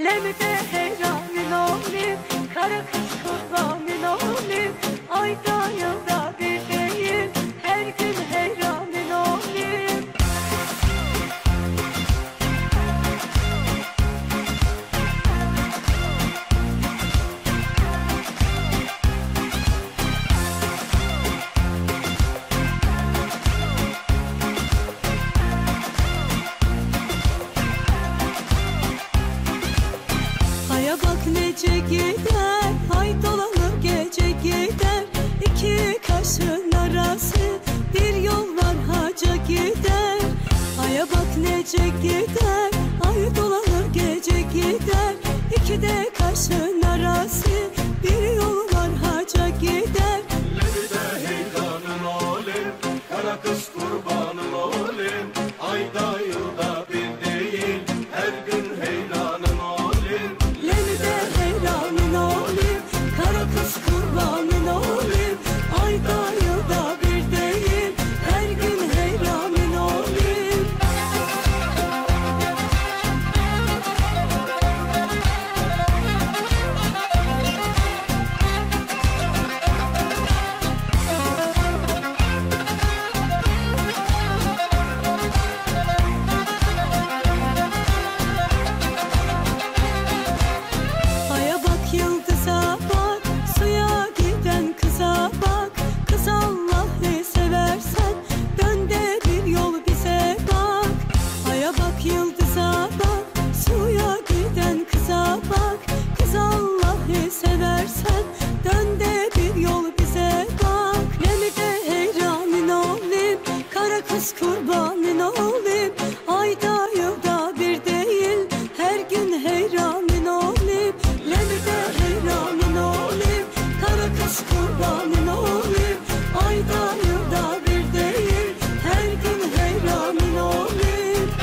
Lemde heyranın olayım, kara kız kurbanın olayım. Ayda yılda bir değil, her gün heyranın olayım. Aya bak nece gider, ay dolanır gece gider. İki kaşın arası bir yol var haca gider. Aya bak nece gider, ay dolanır gece gider. İki de kaşın arası bir yol var haca gider. Lemde heyranın olayım, kara kız kurbanın olayım. Ayda yılda bir değil, her gün heyranın olayım. Lemde heyranın olayım, kara kız kurbanın olayım. Ayda yılda bir değil, her gün heyranın olayım. Aya bak yıldıza bak, suya giden kıza bak. Kız Allah'ı seversen dön de bir yol bize bak. Aya bak yıldıza bak, suya giden kıza bak. Kız Allah'ı seversen dön de bir yol bize bak. Lemde heyranın olayım, kara kız kurbanın olayım. Ayda yılda bir değil, her gün heyranın olayım. Lemde heyranın olayım, kara kız kurbanın olayım. Ayda yılda bir değil, her gün heyranın olayım.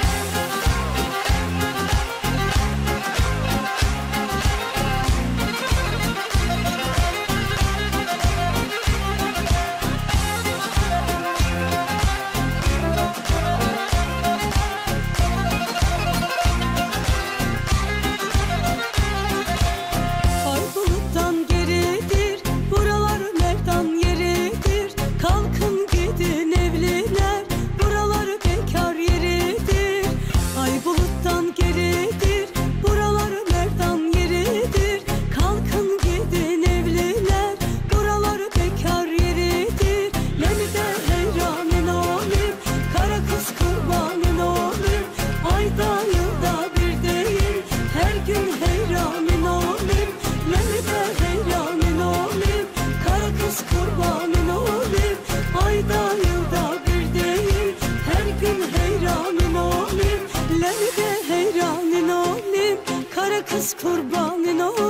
Ay buluttan geridir, buralar merdan yeridir. Kalkın gidin evliler, buralar bekar yeridir. Ay buluttan geridir, buralar merdan yeridir. Kalkın gidin evliler, buralar bekar yeridir. Lemde heyranın olayım, kara kız kurbanın olayım. Ayda yılda bir değil, her gün heyranın olayım. Lemde heyranın olayım, kara kız kurbanın olayım. Ayda yılda bir değil, her gün heyranın olayım. Lemde heyranın olayım, kara kız kurbanın olayım.